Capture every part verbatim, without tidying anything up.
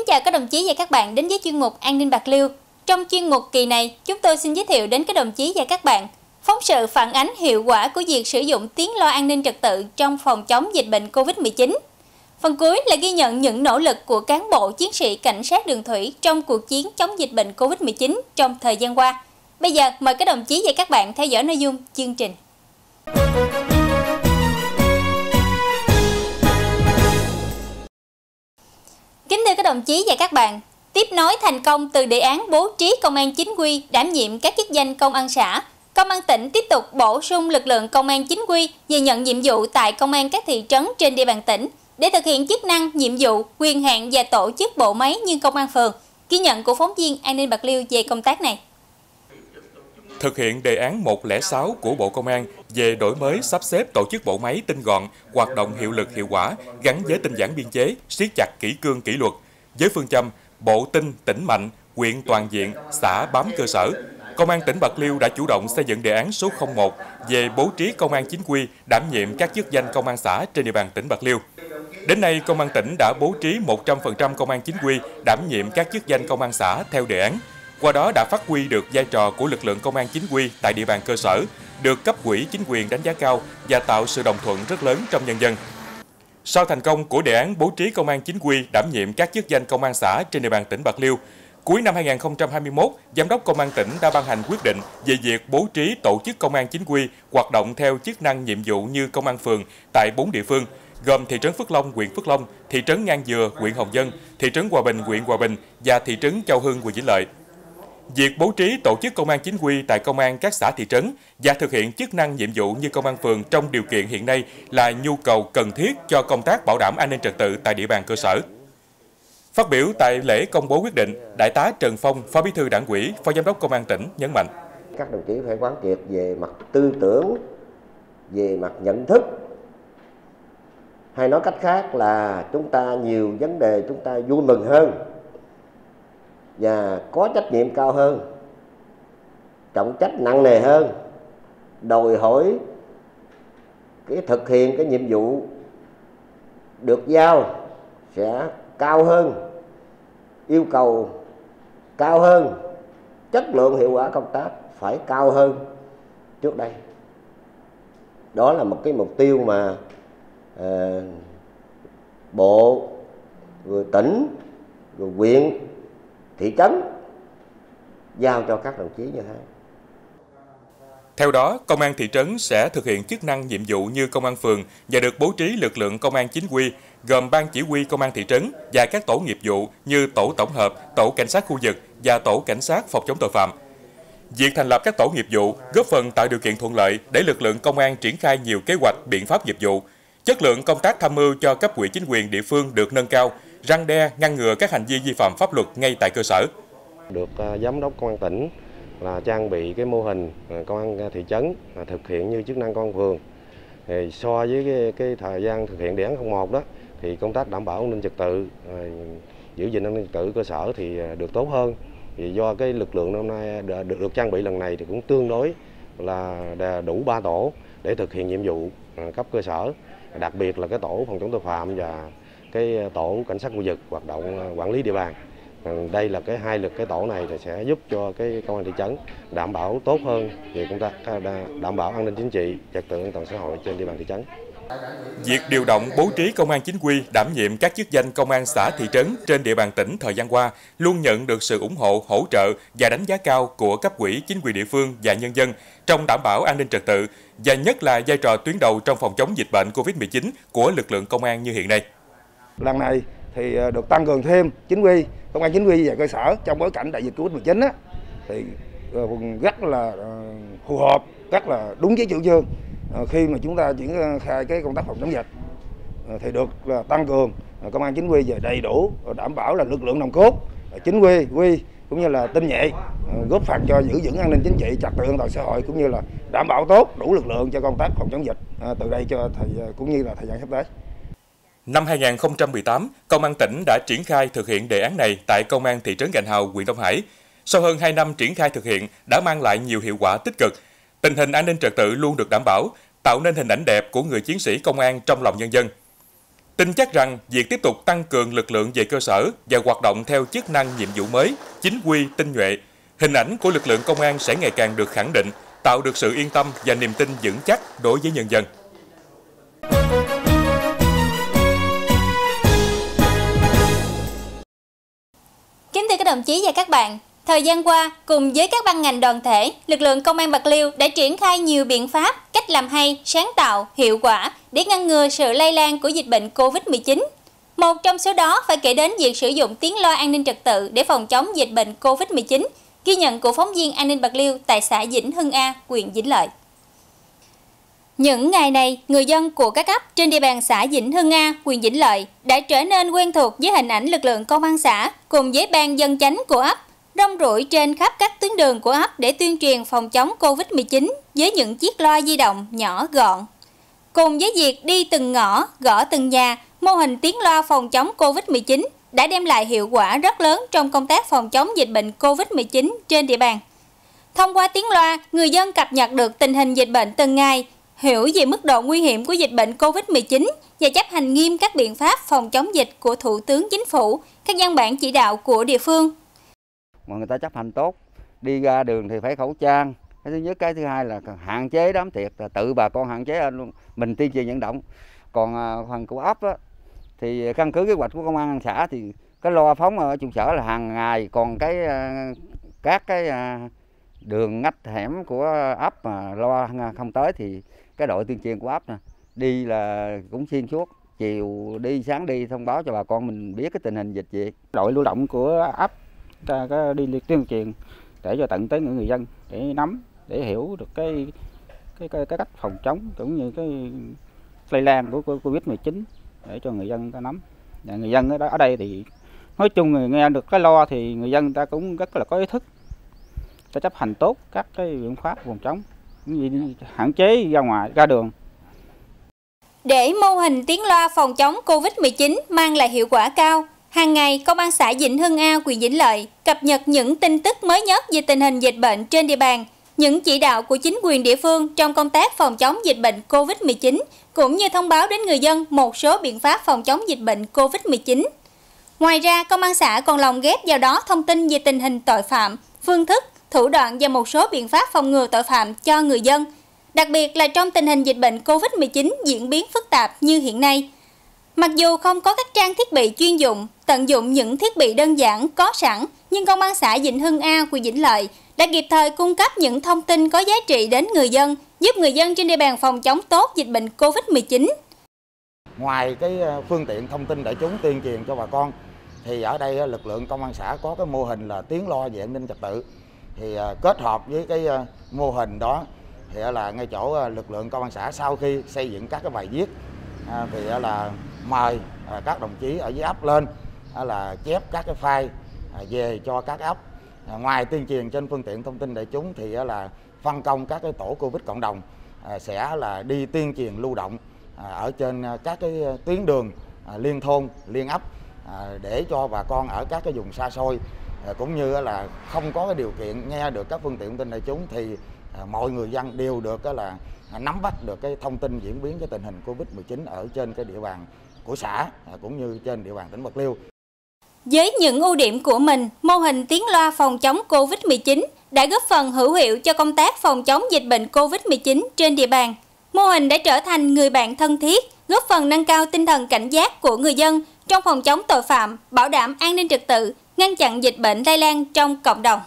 chào các đồng chí và các bạn đến với chuyên mục An ninh Bạc Liêu. Trong chuyên mục kỳ này, chúng tôi xin giới thiệu đến các đồng chí và các bạn phóng sự phản ánh hiệu quả của việc sử dụng tiếng loa an ninh trật tự trong phòng chống dịch bệnh Covid mười chín. Phần cuối là ghi nhận những nỗ lực của cán bộ chiến sĩ cảnh sát đường thủy trong cuộc chiến chống dịch bệnh Covid mười chín trong thời gian qua. Bây giờ mời các đồng chí và các bạn theo dõi nội dung chương trình. Kính thưa các đồng chí và các bạn, tiếp nối thành công từ đề án bố trí công an chính quy đảm nhiệm các chức danh công an xã, Công an tỉnh tiếp tục bổ sung lực lượng công an chính quy về nhận nhiệm vụ tại công an các thị trấn trên địa bàn tỉnh để thực hiện chức năng, nhiệm vụ, quyền hạn và tổ chức bộ máy như công an phường. Ghi nhận của phóng viên An ninh Bạc Liêu về công tác này. Thực hiện đề án một không sáu của Bộ Công an về đổi mới sắp xếp tổ chức bộ máy tinh gọn, hoạt động hiệu lực hiệu quả, gắn với tinh giản biên chế, siết chặt kỷ cương kỷ luật. Với phương châm bộ tinh, tỉnh mạnh, huyện toàn diện, xã bám cơ sở, Công an tỉnh Bạc Liêu đã chủ động xây dựng đề án số không một về bố trí công an chính quy đảm nhiệm các chức danh công an xã trên địa bàn tỉnh Bạc Liêu. Đến nay, Công an tỉnh đã bố trí một trăm phần trăm công an chính quy đảm nhiệm các chức danh công an xã theo đề án. Qua đó đã phát huy được vai trò của lực lượng công an chính quy tại địa bàn cơ sở, được cấp ủy chính quyền đánh giá cao và tạo sự đồng thuận rất lớn trong nhân dân. Sau thành công của đề án bố trí công an chính quy đảm nhiệm các chức danh công an xã trên địa bàn tỉnh Bạc Liêu, cuối năm hai nghìn không trăm hai mươi mốt, Giám đốc Công an tỉnh đã ban hành quyết định về việc bố trí tổ chức công an chính quy hoạt động theo chức năng nhiệm vụ như công an phường tại bốn địa phương, gồm thị trấn Phước Long, huyện Phước Long, thị trấn Ngang Dừa, huyện Hồng Dân, thị trấn Hòa Bình, huyện Hòa Bình và thị trấn Châu Hưng, huyện Vĩnh Lợi. Việc bố trí tổ chức công an chính quy tại công an các xã thị trấn và thực hiện chức năng nhiệm vụ như công an phường trong điều kiện hiện nay là nhu cầu cần thiết cho công tác bảo đảm an ninh trật tự tại địa bàn cơ sở. Phát biểu tại lễ công bố quyết định, Đại tá Trần Phong, Phó Bí thư Đảng ủy, Phó Giám đốc Công an tỉnh nhấn mạnh: các đồng chí phải quán triệt về mặt tư tưởng, về mặt nhận thức, hay nói cách khác là chúng ta nhiều vấn đề chúng ta vui mừng hơn và có trách nhiệm cao hơn, trọng trách nặng nề hơn, đòi hỏi cái thực hiện cái nhiệm vụ được giao sẽ cao hơn, yêu cầu cao hơn, chất lượng hiệu quả công tác phải cao hơn trước đây. Đó là một cái mục tiêu mà uh, bộ, rồi tỉnh, rồi huyện, thị trấn giao cho các đồng chí như thế. Theo đó, Công an thị trấn sẽ thực hiện chức năng nhiệm vụ như công an phường và được bố trí lực lượng công an chính quy gồm ban chỉ huy công an thị trấn và các tổ nghiệp vụ như tổ tổng hợp, tổ cảnh sát khu vực và tổ cảnh sát phòng chống tội phạm. Việc thành lập các tổ nghiệp vụ góp phần tạo điều kiện thuận lợi để lực lượng công an triển khai nhiều kế hoạch, biện pháp nghiệp vụ. Chất lượng công tác tham mưu cho cấp ủy chính quyền địa phương được nâng cao, răn đe, ngăn ngừa các hành vi vi phạm pháp luật ngay tại cơ sở. Được uh, Giám đốc Công an tỉnh là trang bị cái mô hình uh, công an thị trấn uh, thực hiện như chức năng công an phường. Thì so với cái, cái thời gian thực hiện đề án không một đó thì công tác đảm bảo an ninh trật tự, uh, giữ gìn an ninh trật tự cơ sở thì uh, được tốt hơn. Thì do cái lực lượng năm nay được, được, được trang bị lần này thì cũng tương đối là đủ ba tổ để thực hiện nhiệm vụ uh, cấp cơ sở, đặc biệt là cái tổ phòng chống tội phạm và cái tổ cảnh sát khu vực hoạt động quản lý địa bàn. Đây là cái hai lực cái tổ này thì sẽ giúp cho cái công an thị trấn đảm bảo tốt hơn về công tác đảm bảo an ninh chính trị, trật tự an toàn xã hội trên địa bàn thị trấn. Việc điều động bố trí công an chính quy đảm nhiệm các chức danh công an xã thị trấn trên địa bàn tỉnh thời gian qua luôn nhận được sự ủng hộ, hỗ trợ và đánh giá cao của cấp ủy chính quyền địa phương và nhân dân trong đảm bảo an ninh trật tự và nhất là vai trò tuyến đầu trong phòng chống dịch bệnh Covid mười chín của lực lượng công an như hiện nay. Lần này thì được tăng cường thêm chính quy, công an chính quy về cơ sở trong bối cảnh đại dịch Covid mười chín á, thì rất là phù hợp, rất là đúng với chủ trương khi mà chúng ta triển khai cái công tác phòng chống dịch thì được là tăng cường công an chính quy về đầy đủ, đảm bảo là lực lượng nòng cốt, chính quy, quy cũng như là tinh nhuệ, góp phần cho giữ vững an ninh chính trị, trật tự an toàn xã hội cũng như là đảm bảo tốt đủ lực lượng cho công tác phòng chống dịch từ đây cho thời cũng như là thời gian sắp tới. Năm hai nghìn không trăm mười tám, Công an tỉnh đã triển khai thực hiện đề án này tại Công an thị trấn Gành Hào, huyện Đông Hải. Sau hơn hai năm triển khai thực hiện đã mang lại nhiều hiệu quả tích cực. Tình hình an ninh trật tự luôn được đảm bảo, tạo nên hình ảnh đẹp của người chiến sĩ công an trong lòng nhân dân. Tin chắc rằng việc tiếp tục tăng cường lực lượng về cơ sở và hoạt động theo chức năng nhiệm vụ mới, chính quy, tinh nhuệ, hình ảnh của lực lượng công an sẽ ngày càng được khẳng định, tạo được sự yên tâm và niềm tin vững chắc đối với nhân dân. Kính thưa các đồng chí và các bạn, thời gian qua, cùng với các ban ngành đoàn thể, lực lượng Công an Bạc Liêu đã triển khai nhiều biện pháp, cách làm hay, sáng tạo, hiệu quả để ngăn ngừa sự lây lan của dịch bệnh Covid mười chín. Một trong số đó phải kể đến việc sử dụng tiếng loa an ninh trật tự để phòng chống dịch bệnh Covid mười chín, ghi nhận của phóng viên An ninh Bạc Liêu tại xã Vĩnh Hưng A, huyện Vĩnh Lợi. Những ngày này, người dân của các ấp trên địa bàn xã Vĩnh Hưng A, huyện Vĩnh Lợi đã trở nên quen thuộc với hình ảnh lực lượng công an xã cùng với ban dân chánh của ấp rong ruổi trên khắp các tuyến đường của ấp để tuyên truyền phòng chống Covid mười chín với những chiếc loa di động nhỏ gọn. Cùng với việc đi từng ngõ, gõ từng nhà, mô hình tiếng loa phòng chống Covid mười chín đã đem lại hiệu quả rất lớn trong công tác phòng chống dịch bệnh Covid mười chín trên địa bàn. Thông qua tiếng loa, người dân cập nhật được tình hình dịch bệnh từng ngày, hiểu về mức độ nguy hiểm của dịch bệnh Covid mười chín và chấp hành nghiêm các biện pháp phòng chống dịch của Thủ tướng Chính phủ, các văn bản chỉ đạo của địa phương. Mà người ta chấp hành tốt, đi ra đường thì phải khẩu trang. Cái thứ nhất, cái thứ hai là hạn chế đám tiệc, là tự bà con hạn chế luôn, mình tuyên truyền vận động. Còn phần của ấp á, thì căn cứ kế hoạch của công an xã thì cái loa phóng ở trụ sở là hàng ngày, còn cái các cái đường ngách hẻm của ấp mà loa không tới thì cái đội tuyên truyền của ấp nè đi là cũng xuyên suốt, chiều đi sáng đi thông báo cho bà con mình biết cái tình hình dịch gì. Đội lưu động của ấp ta có đi tuyên truyền để cho tận tới những người dân để nắm, để hiểu được cái cái cái, cái cách phòng chống cũng như cái lây lan của Covid mười chín để cho người dân ta nắm. Và người dân ở đây thì nói chung người nghe được cái loa thì người dân ta cũng rất là có ý thức, ta chấp hành tốt các cái biện pháp phòng chống, hạn chế ra ngoài ra đường. Để mô hình tiếng loa phòng chống Covid mười chín mang lại hiệu quả cao, hàng ngày Công an xã Vĩnh Hưng A, huyện Vĩnh Lợi cập nhật những tin tức mới nhất về tình hình dịch bệnh trên địa bàn, những chỉ đạo của chính quyền địa phương trong công tác phòng chống dịch bệnh Covid mười chín, cũng như thông báo đến người dân một số biện pháp phòng chống dịch bệnh Covid mười chín. Ngoài ra, Công an xã còn lồng ghép vào đó thông tin về tình hình tội phạm, phương thức, thủ đoạn và một số biện pháp phòng ngừa tội phạm cho người dân, đặc biệt là trong tình hình dịch bệnh Covid mười chín diễn biến phức tạp như hiện nay. Mặc dù không có các trang thiết bị chuyên dụng, tận dụng những thiết bị đơn giản có sẵn, nhưng Công an xã Vĩnh Hưng A, huyện Vĩnh Lợi đã kịp thời cung cấp những thông tin có giá trị đến người dân, giúp người dân trên địa bàn phòng chống tốt dịch bệnh Covid mười chín. Ngoài cái phương tiện thông tin đại chúng tuyên truyền cho bà con, thì ở đây lực lượng công an xã có cái mô hình là tiếng loa về an ninh trật tự. Thì kết hợp với cái mô hình đó thì là ngay chỗ lực lượng công an xã sau khi xây dựng các cái bài viết thì là mời các đồng chí ở dưới ấp lên là chép các cái file về cho các ấp. Ngoài tuyên truyền trên phương tiện thông tin đại chúng thì là phân công các cái tổ Covid cộng đồng sẽ là đi tuyên truyền lưu động ở trên các cái tuyến đường liên thôn, liên ấp để cho bà con ở các cái vùng xa xôi cũng như là không có cái điều kiện nghe được các phương tiện thông tin đại chúng thì mọi người dân đều được là nắm bắt được cái thông tin diễn biến cái tình hình Covid mười chín ở trên cái địa bàn của xã cũng như trên địa bàn tỉnh Bạc Liêu. Với những ưu điểm của mình, mô hình tiếng loa phòng chống Covid mười chín đã góp phần hữu hiệu cho công tác phòng chống dịch bệnh Covid mười chín trên địa bàn. Mô hình đã trở thành người bạn thân thiết, góp phần nâng cao tinh thần cảnh giác của người dân trong phòng chống tội phạm, bảo đảm an ninh trật tự, ngăn chặn dịch bệnh lây lan trong cộng đồng.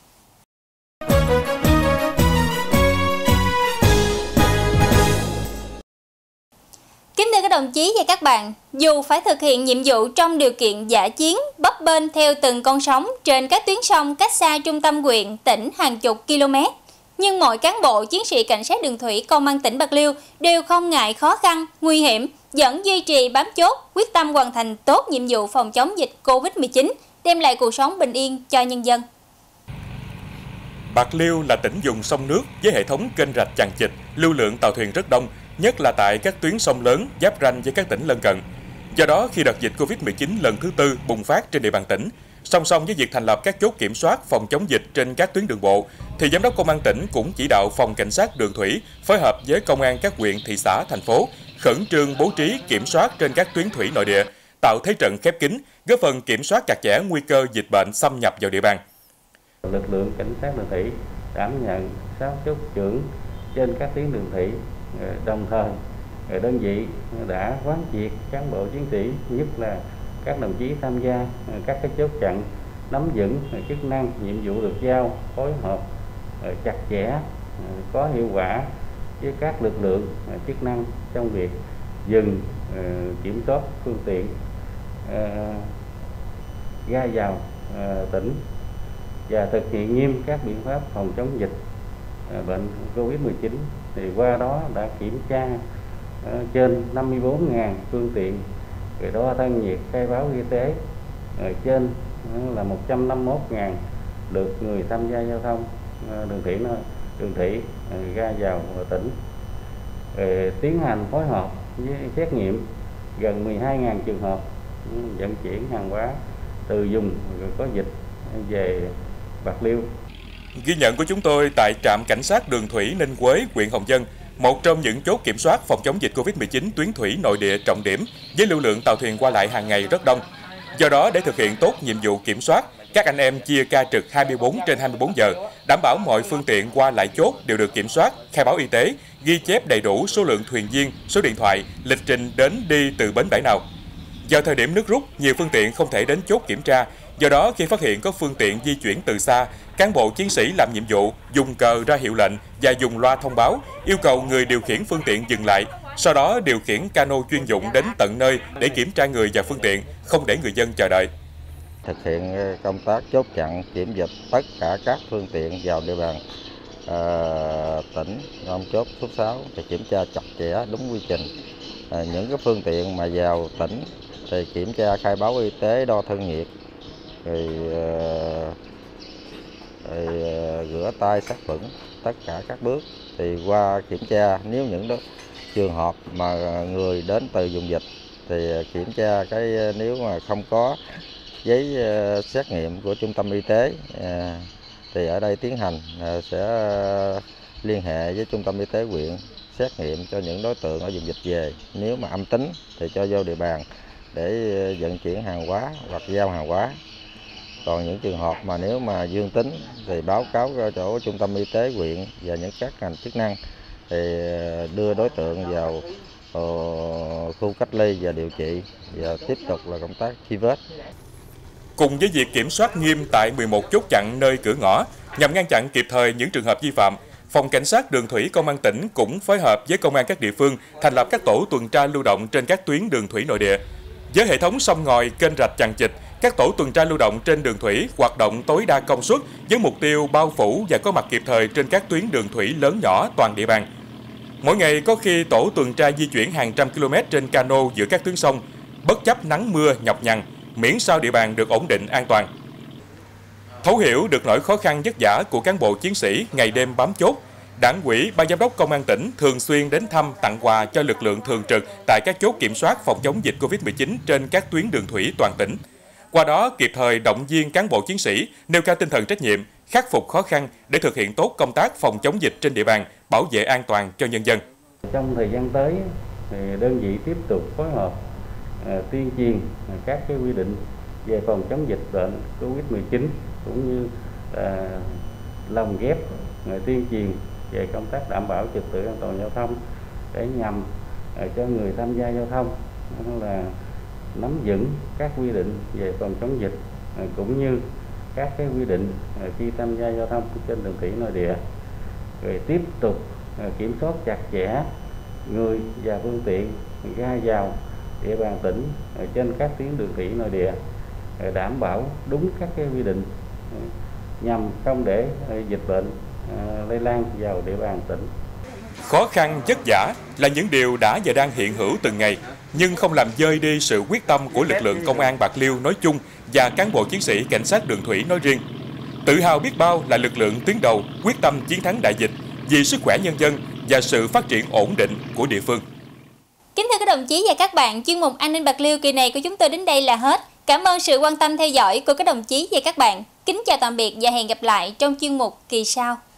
Kính thưa các đồng chí và các bạn, dù phải thực hiện nhiệm vụ trong điều kiện dã chiến, bấp bênh theo từng con sóng trên các tuyến sông cách xa trung tâm huyện, tỉnh hàng chục km, nhưng mọi cán bộ chiến sĩ cảnh sát đường thủy công an tỉnh Bạc Liêu đều không ngại khó khăn, nguy hiểm, vẫn duy trì bám chốt, quyết tâm hoàn thành tốt nhiệm vụ phòng chống dịch Covid mười chín, đem lại cuộc sống bình yên cho nhân dân. Bạc Liêu là tỉnh vùng sông nước với hệ thống kênh rạch chằng chịt, lưu lượng tàu thuyền rất đông, nhất là tại các tuyến sông lớn giáp ranh với các tỉnh lân cận. Do đó, khi đợt dịch Covid mười chín lần thứ tư bùng phát trên địa bàn tỉnh, song song với việc thành lập các chốt kiểm soát phòng chống dịch trên các tuyến đường bộ, thì Giám đốc Công an tỉnh cũng chỉ đạo Phòng Cảnh sát Đường thủy phối hợp với công an các huyện, thị xã, thành phố khẩn trương bố trí kiểm soát trên các tuyến thủy nội địa, tạo thế trận khép kín, góp phần kiểm soát chặt chẽ nguy cơ dịch bệnh xâm nhập vào địa bàn. Lực lượng cảnh sát đường thủy đảm nhận sáu chốt trưởng trên các tuyến đường thủy, đồng thời đơn vị đã quán triệt cán bộ chiến sĩ, nhất là các đồng chí tham gia các cái chốt chặn, nắm vững chức năng nhiệm vụ được giao, phối hợp chặt chẽ, có hiệu quả với các lực lượng chức năng trong việc dừng kiểm soát phương tiện ra vào tỉnh và thực hiện nghiêm các biện pháp phòng chống dịch bệnh Covid mười chín. Thì qua đó đã kiểm tra trên năm mươi bốn nghìn phương tiện, rồi đo thân nhiệt, khai báo y tế trên là một trăm năm mươi mốt nghìn lượt người tham gia giao thông đường thủy đường thủy ra vào tỉnh. Rồi tiến hành phối hợp với xét nghiệm gần mười hai nghìn trường hợp vận chuyển hàng hóa từ vùng có dịch về Bạc Liêu. Ghi nhận của chúng tôi tại trạm cảnh sát đường thủy Ninh Quế, huyện Hồng Dân, một trong những chốt kiểm soát phòng chống dịch Covid mười chín tuyến thủy nội địa trọng điểm với lưu lượng tàu thuyền qua lại hàng ngày rất đông. Do đó, để thực hiện tốt nhiệm vụ kiểm soát, các anh em chia ca trực hai mươi bốn trên hai mươi bốn giờ, đảm bảo mọi phương tiện qua lại chốt đều được kiểm soát, khai báo y tế, ghi chép đầy đủ số lượng thuyền viên, số điện thoại, lịch trình đến đi từ bến bãi nào. Vào thời điểm nước rút, nhiều phương tiện không thể đến chốt kiểm tra. Do đó, khi phát hiện có phương tiện di chuyển từ xa, cán bộ chiến sĩ làm nhiệm vụ dùng cờ ra hiệu lệnh và dùng loa thông báo, yêu cầu người điều khiển phương tiện dừng lại. Sau đó điều khiển cano chuyên dụng đến tận nơi để kiểm tra người và phương tiện, không để người dân chờ đợi. Thực hiện công tác chốt chặn kiểm dịch tất cả các phương tiện vào địa bàn à, tỉnh, trong chốt số sáu thì kiểm tra chặt chẽ đúng quy trình. À, những cái phương tiện mà vào tỉnh thì kiểm tra khai báo y tế, đo thân nhiệt, rồi, rồi rửa tay sát khuẩn, tất cả các bước. Thì qua kiểm tra, nếu những đó trường hợp mà người đến từ vùng dịch thì kiểm tra cái nếu mà không có giấy xét nghiệm của trung tâm y tế thì ở đây tiến hành sẽ liên hệ với trung tâm y tế huyện xét nghiệm cho những đối tượng ở vùng dịch về. Nếu mà âm tính thì cho vô địa bàn để vận chuyển hàng hóa hoặc giao hàng hóa. Còn những trường hợp mà nếu mà dương tính thì báo cáo cho chỗ trung tâm y tế huyện và những các ngành chức năng thì đưa đối tượng vào uh, khu cách ly và điều trị và tiếp tục là công tác truy vết. Cùng với việc kiểm soát nghiêm tại mười một chốt chặn nơi cửa ngõ nhằm ngăn chặn kịp thời những trường hợp vi phạm, Phòng Cảnh sát Đường thủy Công an tỉnh cũng phối hợp với công an các địa phương thành lập các tổ tuần tra lưu động trên các tuyến đường thủy nội địa. Với hệ thống sông ngòi, kênh rạch chằng chịt, các tổ tuần tra lưu động trên đường thủy hoạt động tối đa công suất với mục tiêu bao phủ và có mặt kịp thời trên các tuyến đường thủy lớn nhỏ toàn địa bàn. Mỗi ngày có khi tổ tuần tra di chuyển hàng trăm km trên cano giữa các tuyến sông, bất chấp nắng mưa nhọc nhằn, miễn sao địa bàn được ổn định an toàn. Thấu hiểu được nỗi khó khăn vất vả của cán bộ chiến sĩ ngày đêm bám chốt, Đảng ủy, Ban giám đốc Công an tỉnh thường xuyên đến thăm, tặng quà cho lực lượng thường trực tại các chốt kiểm soát phòng chống dịch Covid mười chín trên các tuyến đường thủy toàn tỉnh. Qua đó kịp thời động viên cán bộ chiến sĩ nêu cao tinh thần trách nhiệm, khắc phục khó khăn để thực hiện tốt công tác phòng chống dịch trên địa bàn, bảo vệ an toàn cho nhân dân. Trong thời gian tới, thì đơn vị tiếp tục phối hợp uh, tuyên truyền các cái quy định về phòng chống dịch bệnh Covid mười chín cũng như uh, lồng ghép uh, tuyên truyền về công tác đảm bảo trật tự an toàn giao thông để nhằm uh, cho người tham gia giao thông là nắm vững các quy định về phòng chống dịch uh, cũng như các cái quy định uh, khi tham gia giao thông trên đường thủy nội địa, rồi tiếp tục uh, kiểm soát chặt chẽ người và phương tiện ra vào địa bàn tỉnh ở trên các tuyến đường thủy nội địa, đảm bảo đúng các cái quy định nhằm không để dịch bệnh lây lan vào địa bàn tỉnh. Khó khăn, vất vả là những điều đã và đang hiện hữu từng ngày, nhưng không làm dơi đi sự quyết tâm của lực lượng công an Bạc Liêu nói chung và cán bộ chiến sĩ cảnh sát đường thủy nói riêng. Tự hào biết bao là lực lượng tuyến đầu quyết tâm chiến thắng đại dịch vì sức khỏe nhân dân và sự phát triển ổn định của địa phương. Kính thưa các đồng chí và các bạn, chuyên mục An ninh Bạc Liêu kỳ này của chúng tôi đến đây là hết. Cảm ơn sự quan tâm theo dõi của các đồng chí và các bạn. Kính chào tạm biệt và hẹn gặp lại trong chuyên mục kỳ sau.